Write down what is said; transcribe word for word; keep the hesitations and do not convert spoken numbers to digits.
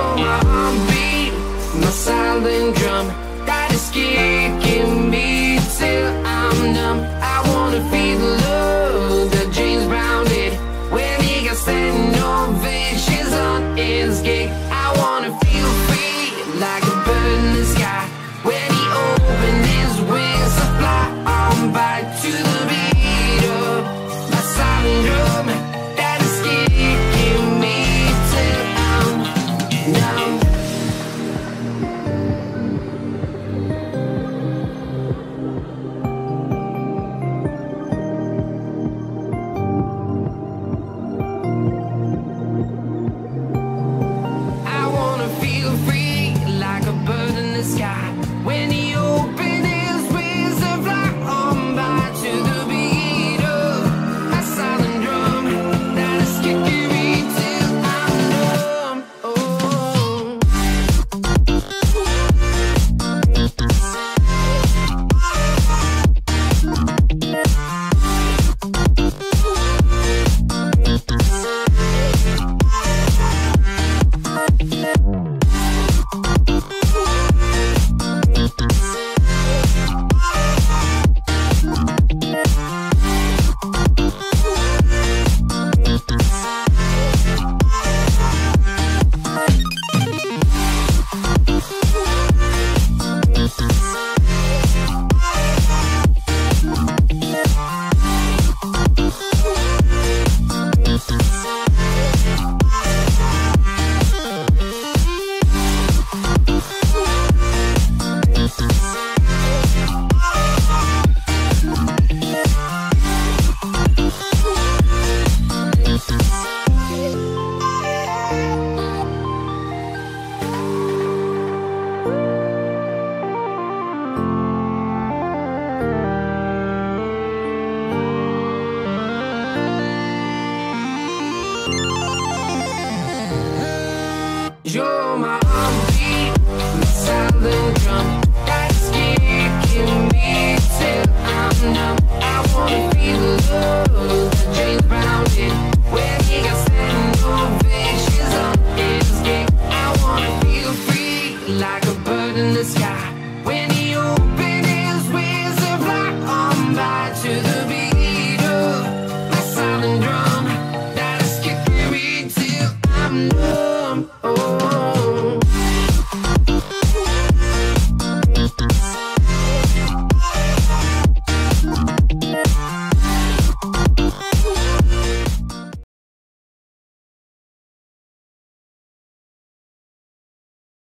my heartbeat, my silent drum that is kicking me till I'm numb. I wanna feel the love that James Brown did when he got standing ovations on his gig. I wanna feel free like a bird in the sky when he opened his wings to fly on by to the beat of my silent drum that is kicking me till I'm numb. I wanna feel free like a bird in the sky when he opened his wings to fly on by to the beat of my silent drum that is kicking me till I'm numb. Oh. You're my heartbeat, my silent drum